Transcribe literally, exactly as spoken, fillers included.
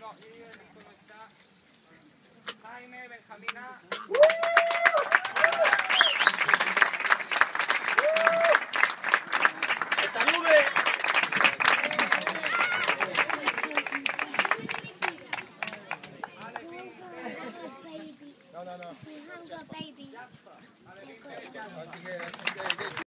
got here, ¿cómo está? Jaime, Benjamina. ¡Que salude! No, no, no. We haven't got a baby. Vale,